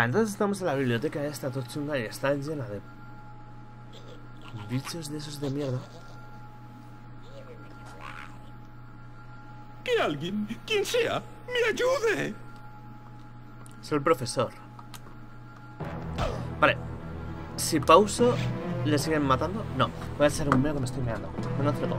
Vale, entonces estamos en la biblioteca esta tochunga y está llena de bichos de esos de mierda. Que alguien, quien sea, me ayude. Soy el profesor. Vale. Si pauso, ¿le siguen matando? No. Voy a echar un meo que me estoy meando. Me lo entrego.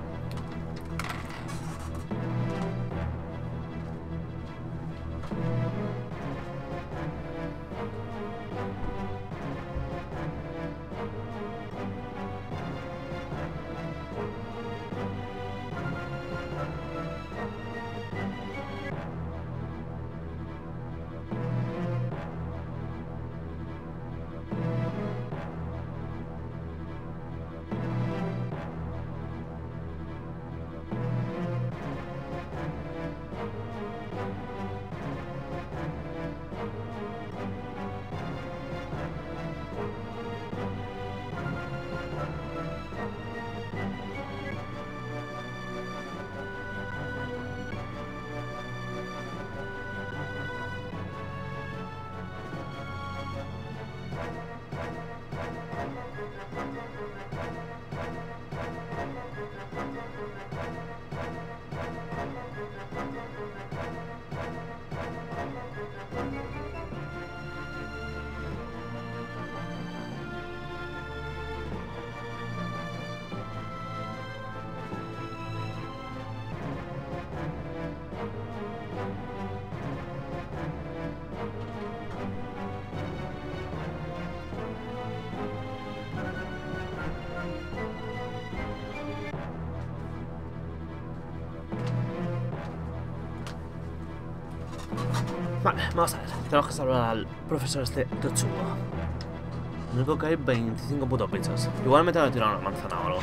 Vale, vamos a ver. Tenemos que salvar al profesor este tochungo. Lo único que hay 25 putos bichos. Igual me tengo que tirar una manzana o algo.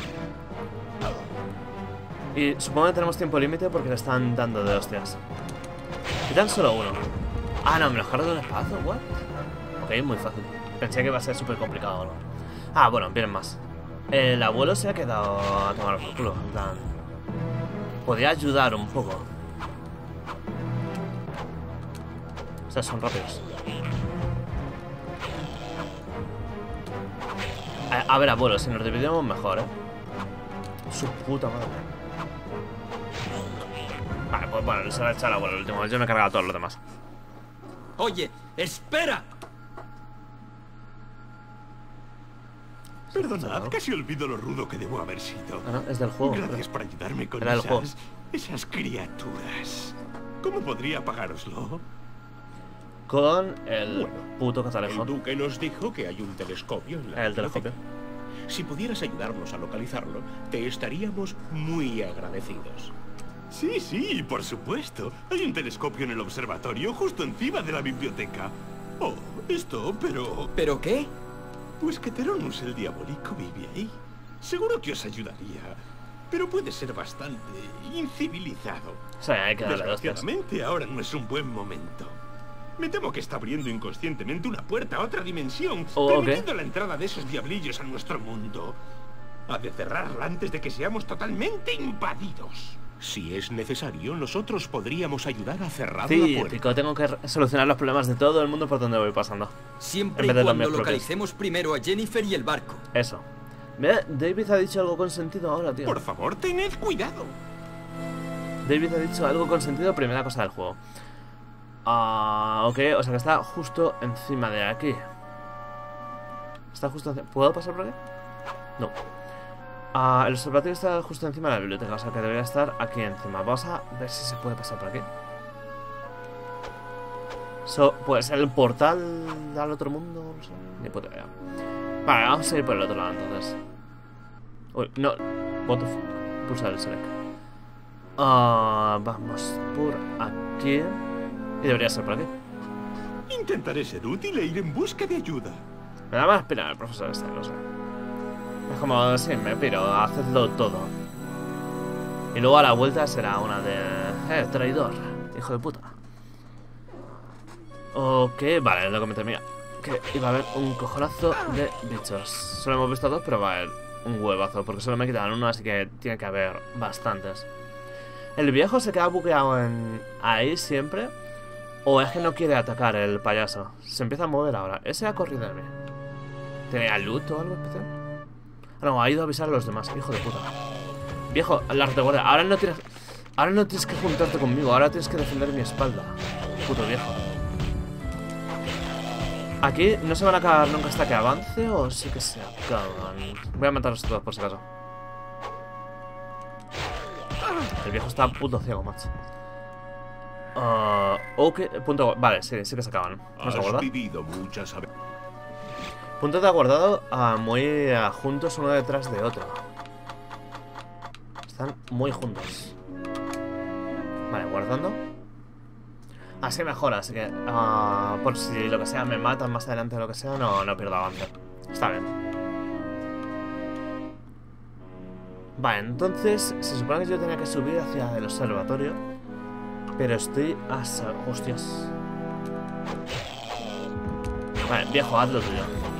Y supongo que tenemos tiempo límite porque le están dando de hostias. Quitan solo uno. Ah, no, me los cargo de un espacio, what? Ok, muy fácil. Pensé que iba a ser súper complicado o algo. Ah, bueno, vienen más. El abuelo se ha quedado a tomar por culo. En plan, podría ayudar un poco. O sea, son rápidos. A ver, abuelo, si nos dividimos mejor, Su puta madre. Vale, pues bueno, se va a echar al abuelo el último. Yo me he cargado a todos los demás. Oye, espera. Perdonad, casi olvido lo rudo que debo haber sido. Ah, no, es del juego. Gracias por ayudarme con Era esas criaturas. ¿Cómo podría pagároslo? Con el puto El catalejo. duque nos dijo que hay un telescopio en la El telescopio. biblioteca. Si pudieras ayudarnos a localizarlo, te estaríamos muy agradecidos. Sí, sí, por supuesto. Hay un telescopio en el observatorio justo encima de la biblioteca. Oh, esto, pero... ¿Pero qué? Pues que Teronus el diabólico vive ahí. Seguro que os ayudaría, pero puede ser bastante incivilizado. O sea, hay que darle dos hostias. Desgraciadamente, ahora no es un buen momento. Me temo que está abriendo inconscientemente una puerta a otra dimensión, permitiendo la entrada de esos diablillos a nuestro mundo. Ha de cerrarla antes de que seamos totalmente invadidos. Si es necesario, nosotros podríamos ayudar a cerrar Sí, la puerta. Pico, tengo que solucionar los problemas de todo el mundo por donde voy pasando. Siempre En y vez de los cuando míos propios. localicemos primero a Jennifer y el barco. Eso. Mira, David ha dicho algo con sentido ahora, tío. Por favor, tened cuidado. David ha dicho algo con sentido, primera cosa del juego. Ok, o sea que está justo encima de aquí. Está justo encima. ¿Puedo pasar por aquí? No. El observatorio está justo encima de la biblioteca, o sea que debería estar aquí encima. Vamos a ver si se puede pasar por aquí. Pues el portal al otro mundo, no sé, ni puta idea. Vale, vamos a ir por el otro lado entonces. Uy, no. What the fuck. Pulsar el select. Vamos por aquí. Y debería ser por aquí. Intentaré ser útil e ir en busca de ayuda. Me da más pena el profesor este, no sé. Es como, sí, me piro, hacedlo todo. Y luego a la vuelta será una de... traidor, hijo de puta. Ok, vale, lo que me temía. Que iba a haber un cojonazo de bichos. Solo hemos visto dos, pero va a haber un huevazo. Porque solo me quitan uno, así que tiene que haber bastantes. El viejo se queda bugueado ahí siempre. O es que no quiere atacar el payaso. Se empieza a mover ahora. Ese ha corrido de mí. ¿Tenía loot o algo especial? Ah, no, ha ido a avisar a los demás. Hijo de puta. Viejo, la retaguardia. Ahora no tienes que juntarte conmigo. Ahora tienes que defender mi espalda. Puto viejo. Aquí no se van a acabar nunca hasta que avance. O sí que se acaban. Voy a matarlos todos por si acaso. El viejo está puto ciego, macho. Ok, punto. Vale, sí que se acaban. ¿Vamos a guardar? Puntos de guardado muy juntos uno detrás de otro. Están muy juntos. Vale, guardando. Así mejora, así que por si lo que sea me matan más adelante o lo que sea, no pierdo avance. Está bien. Vale, entonces se supone que yo tenía que subir hacia el observatorio. Pero estoy a... Hostias. Vale, viejo, haz lo tuyo.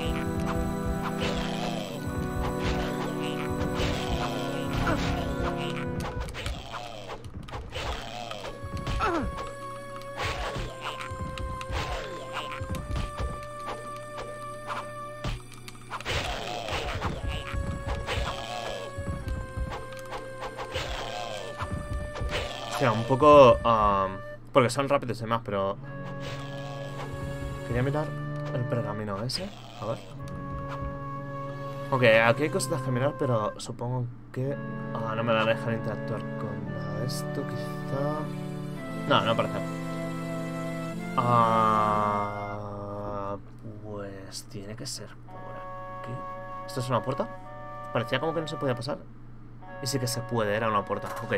Hostia, un poco... porque son rápidos y demás, pero... Quería mirar el pergamino ese. A ver. Ok, aquí hay cositas que mirar, pero supongo que... no me van a dejar interactuar con nada de esto, quizá... No parece. Pues tiene que ser por aquí. ¿Esto es una puerta? Parecía como que no se podía pasar. Y sí que se puede, era una puerta. Ok.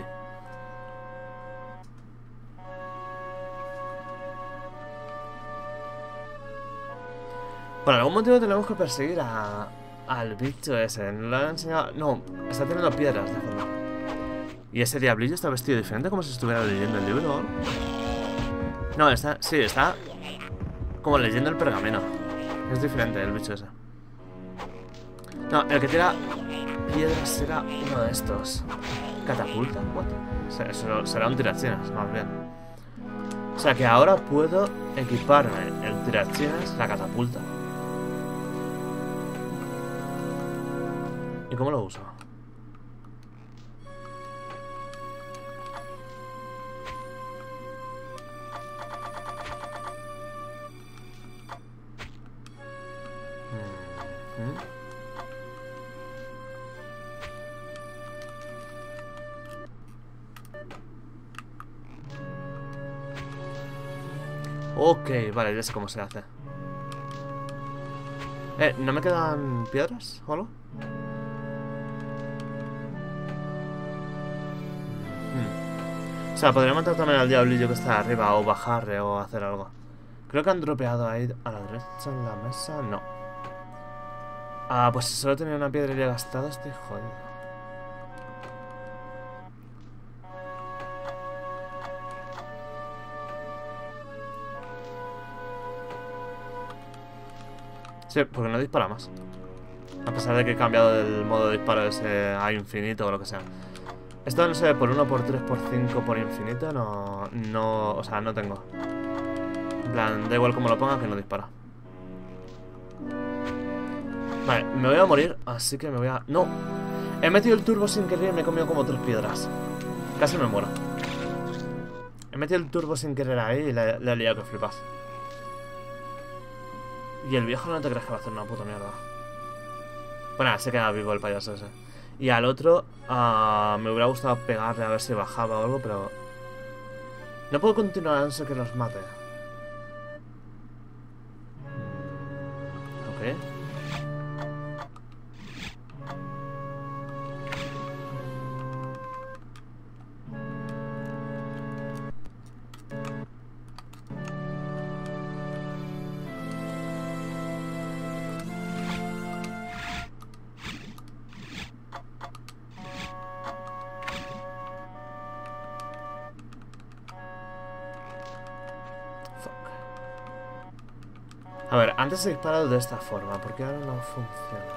Por algún motivo tenemos que perseguir al bicho ese. No lo han enseñado. No, está teniendo piedras de fondo. ¿Y ese diablillo está vestido diferente? Como si estuviera leyendo el libro o algo. No, está como leyendo el pergamino. Es diferente el bicho ese. No, el que tira piedras será uno de estos. ¿Catapulta? ¿What? Eso será un tirachinas, más bien. O sea que ahora puedo equiparme el tirachinas, la catapulta. ¿Y cómo lo uso? Ok, vale, ya sé cómo se hace. ¿No me quedan piedras o algo? O sea, podría matar también al diablillo que está arriba o bajarle o hacer algo. Creo que han dropeado ahí a la derecha en la mesa. No. Pues si solo tenía una piedra y he gastado, estoy jodido. Sí, porque no dispara más. A pesar de que he cambiado el modo de disparo ese a infinito o lo que sea. Esto no sé, por 1, por 3, por 5, por infinito, no, o sea, no tengo. En plan, da igual como lo ponga que no dispara. Vale, me voy a morir, así que me voy a... ¡No! He metido el turbo sin querer y me he comido como 3 piedras. Casi me muero. He metido el turbo sin querer ahí y le he liado que flipas. Y el viejo no te crees que va a hacer una puta mierda. Bueno, se queda vivo el payaso ese. Y al otro, me hubiera gustado pegarle a ver si bajaba o algo, pero... No puedo continuar a no ser que los mate. Ok. A ver, antes he disparado de esta forma, ¿por qué ahora no funciona?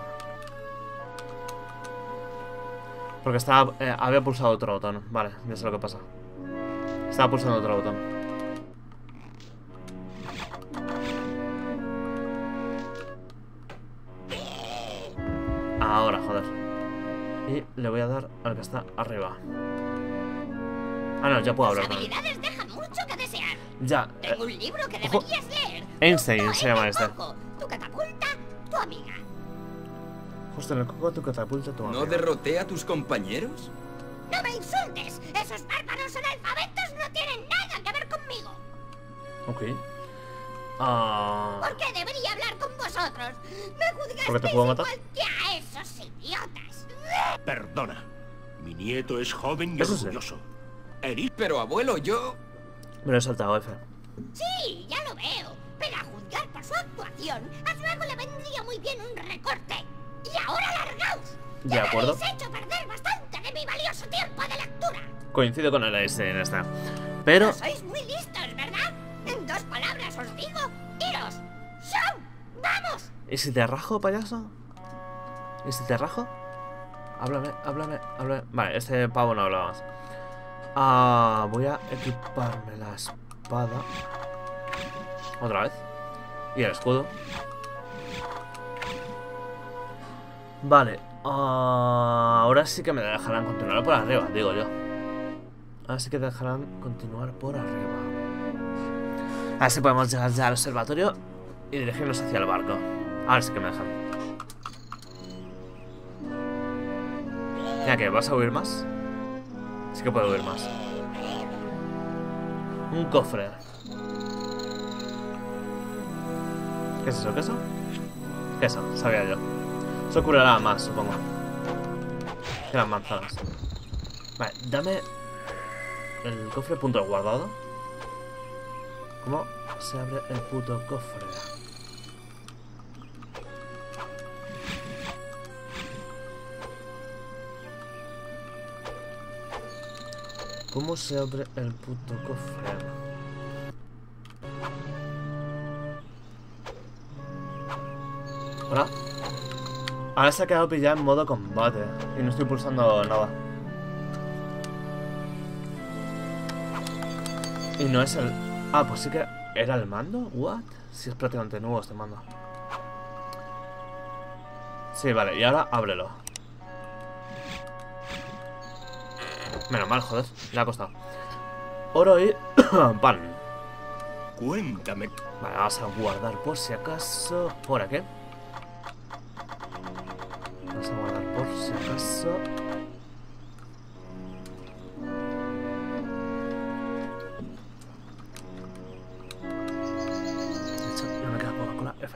Porque estaba, había pulsado otro botón. Vale, ya sé lo que pasa. Estaba pulsando otro botón. Ahora, joder. Y le voy a dar al que está arriba. Ah, no, ya puedo hablar Tus con él. habilidades dejan mucho que desear. Ya. Tengo un libro que deberías leer. Einstein se llama este. Tu catapulta, tu amiga. Justo en el coco tu catapulta tu ¿No amiga. derroté a tus compañeros? ¡No me insultes! Esos bárbaros analfabetos no tienen nada que ver conmigo. Ok. ¿Por qué debería hablar con vosotros? Me ¿Porque te juzgasteis puedo matar? igual que a esos idiotas. Perdona. Mi nieto es joven y Eso sí. orgulloso. Eric, Pero abuelo, yo... Me lo he saltado, F. Sí, ya lo veo. Pero a juzgar por su actuación, a su ego le vendría muy bien un recorte. Y ahora largaos. De Ya acuerdo. me habéis hecho perder bastante de mi valioso tiempo de lectura. Coincido con el Einstein en esta. Pero... No sois muy listos, ¿verdad? En 2 palabras os digo, iros. ¡Show! ¡Vamos! ¿Y si te rajo, payaso? ¿Y si te rajo? Háblame. Vale, este pavo no habla más. Voy a equiparme la espada. Otra vez. Y el escudo. Vale. Ahora sí que me dejarán continuar por arriba, digo yo. Ahora sí que dejarán continuar por arriba. Así podemos llegar ya al observatorio y dirigirnos hacia el barco. Ahora sí que me dejan. Ya que, ¿vas a huir más? Sí que puedo huir más. Un cofre. ¿Qué es eso? ¿Queso? Queso, sabía yo. Eso curará más, supongo. Que las manzanas. Vale, dame el cofre punto guardado. ¿Cómo se abre el puto cofre? ¿Cómo se abre el puto cofre? Hola. Ahora se ha quedado pillado en modo combate y no estoy pulsando nada. Y no es el... Ah, pues sí que era el mando. ¿What? Sí, es prácticamente nuevo este mando. Sí, vale, y ahora ábrelo. Menos mal, joder, le ha costado. Oro y pan. cuéntame. Vale, vamos a guardar por si acaso. ¿Por aquí? Vamos a guardar por si acaso. De hecho, no me queda Coca-Cola F.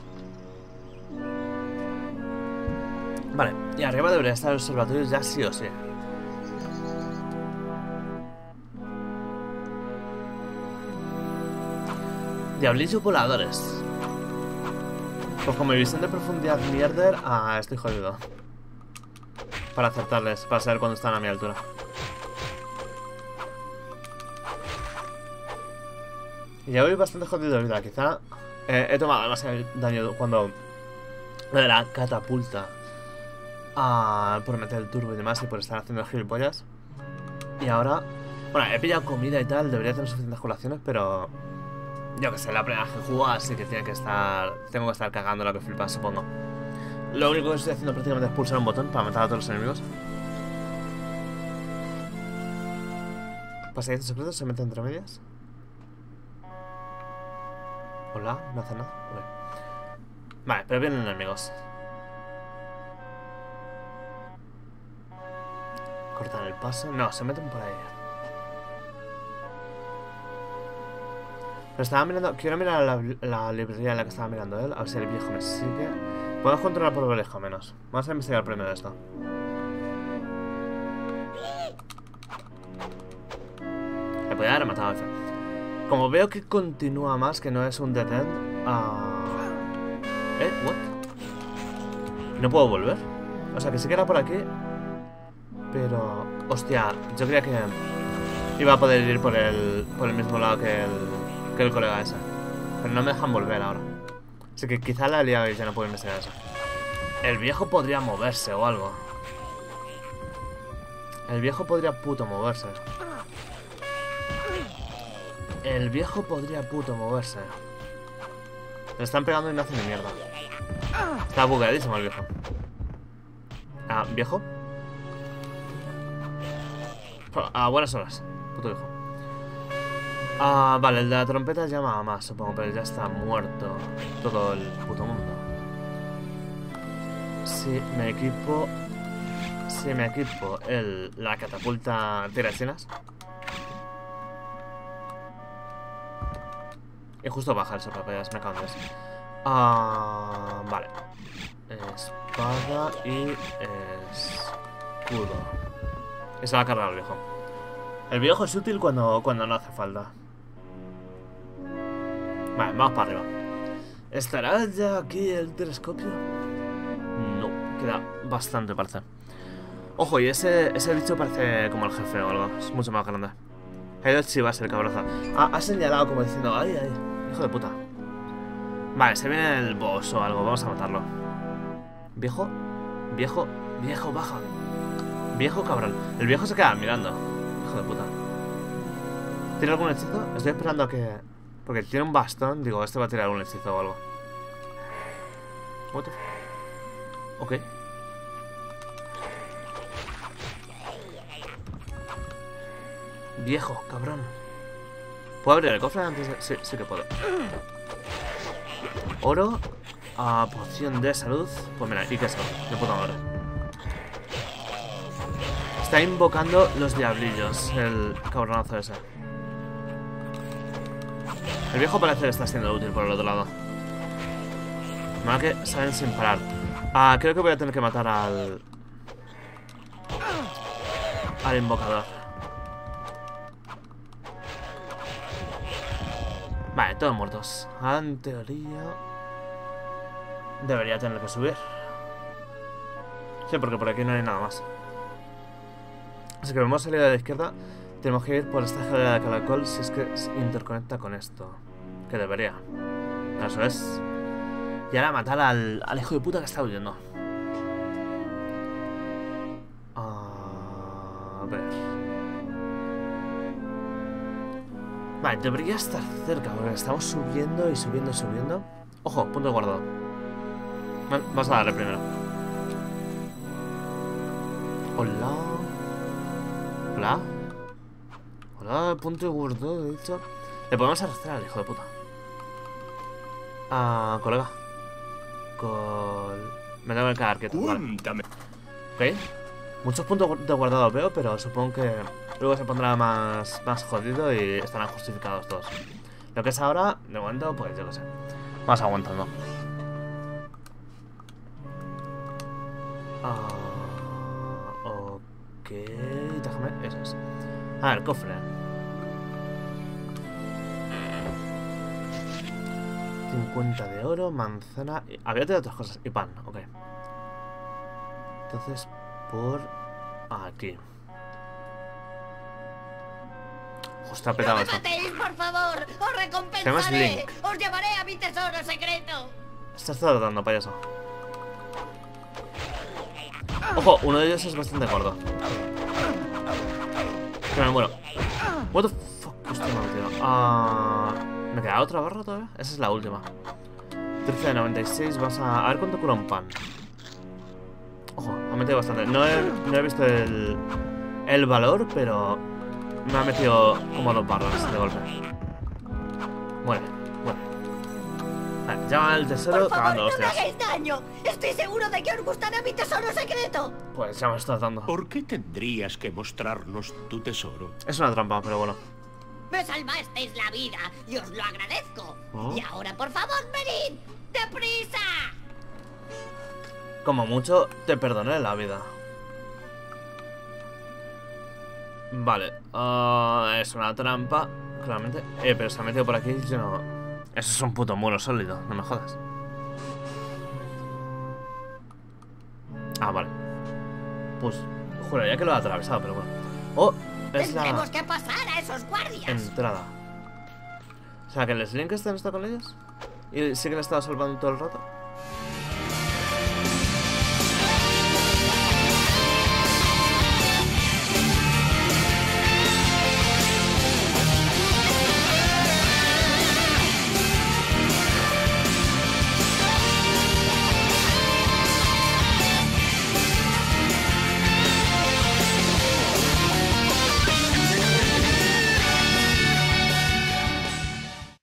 Vale, y arriba debería estar el observatorio ya sí o sí. Diablillos voladores. Pues con mi visión de profundidad mierder, estoy jodido. Para acertarles, para saber cuándo están a mi altura. Y ya voy bastante jodido de vida, quizá he tomado demasiado daño cuando lo de la catapulta, por meter el turbo y demás y por estar haciendo gilipollas. Y ahora, bueno, he pillado comida y tal, debería tener suficientes colaciones, pero yo que sé, la primera vez que juego, así que tengo que estar cagando lo que flipas, supongo. Lo único que estoy haciendo prácticamente es pulsar un botón para matar a todos los enemigos. Pasadizo secreto, se mete entre medias. Hola, no hace nada. Vale, pero vienen enemigos. Cortan el paso. No, se meten por ahí. Pero estaba mirando. Quiero mirar la librería en la que estaba mirando él. A ver si el viejo me sigue. Puedo controlar por lejos menos. Vamos a investigar primero esto. Le podía haber matado a F. Como veo que continúa más, que no es un dead end. ¿What? ¿No puedo volver? O sea, que sí que era por aquí. Pero... Hostia, yo creía que iba a poder ir por el mismo lado que el colega ese. Pero no me dejan volver ahora. Así que quizá la he liado y ya no puedo investigar eso. El viejo podría moverse o algo. El viejo podría puto moverse. El viejo podría puto moverse. Le están pegando y no hace ni mierda. Está bugueadísimo el viejo. Ah, viejo. A buenas horas. Puto viejo. Ah, vale, el de la trompeta llama a más, supongo, pero ya está muerto todo el puto mundo. Si me equipo la catapulta tirachinas. Y justo baja el sopapellas, me cago en eso. Ah, vale. Espada y escudo. Y se va a cargar el viejo. El viejo es útil cuando no hace falta. Vale, vamos para arriba. ¿Estará ya aquí el telescopio? No, queda bastante, parece. Ojo, y ese bicho parece como el jefe o algo. Es mucho más grande. Ha ido Chivas el cabrozo. Ha señalado como diciendo, ay, ay, hijo de puta. Vale, se viene el boss o algo. Vamos a matarlo. Viejo, viejo, viejo, baja. Viejo cabrón. El viejo se queda mirando. Hijo de puta. ¿Tiene algún hechizo? Estoy esperando a que... Porque tiene un bastón. Digo, este va a tirar algún hechizo o algo. What the... Ok. Viejo, cabrón. ¿Puedo abrir el cofre antes de...? Sí, sí que puedo. Oro. Poción de salud. Pues mira, y queso. De puta madre. Está invocando los diablillos. El cabronazo ese. El viejo parece que está siendo útil por el otro lado. Nada que salen sin parar. Creo que voy a tener que matar al invocador. Vale, todos muertos. En teoría debería tener que subir. Sí, porque por aquí no hay nada más. Así que vamos a salir a la izquierda. Tenemos que ir por esta escalera de caracol si es que se interconecta con esto. Que debería. Eso es. Y ahora matar al hijo de puta que está huyendo. A ver. Vale, debería estar cerca porque estamos subiendo y subiendo y subiendo. Ojo, punto de guardado. Bueno, vamos a darle primero. Hola. Hola. Hola, punto de guardado, de hecho. Le podemos arrastrar al hijo de puta. Colega. Me tengo que quedar quieto. Cuéntame. Ok. Muchos puntos de guardado veo, pero supongo que luego se pondrá más jodido y estarán justificados todos. Lo que es ahora, de momento, pues yo qué sé. Vamos aguantando. Ok. Déjame. Eso es. A ver, cofre. 50 de oro, manzana... Había de otras cosas. Y pan, ok. Entonces, por... aquí. Está petado ¡No me esto. matéis, por favor! ¡Os recompensaré! ¡Os llevaré a mi tesoro secreto! Estás tratando, payaso. Ojo, uno de ellos es bastante gordo. Que me muero. What the fuck, hostia, me he metido. ¿Me queda otra barra todavía? Esa es la última. 13 de 96, vas a ver cuánto cura un pan. Ojo, me ha metido bastante. No he visto el valor, pero me ha metido como 2 barras de golpe. Muere, muere. Vale, llama al tesoro cagando hostias. ¡No me hagáis daño! ¡Estoy seguro de que os gustará mi tesoro secreto! Pues ya me estás dando. ¿Por qué tendrías que mostrarnos tu tesoro? Es una trampa, pero bueno. Me salvasteis la vida y os lo agradezco. ¿Oh? Y ahora, por favor, venid. ¡Deprisa! Como mucho, te perdoné la vida. Vale. Es una trampa, claramente. Pero se ha metido por aquí y yo no... Eso es un puto muro sólido, no me jodas. Vale. Pues, juraría que lo ha atravesado, pero bueno. Oh, es la... Tendremos que pasar a esos guardias. entrada. O sea, que el Slink no está con ellos. Y sí que le estaba salvando todo el rato.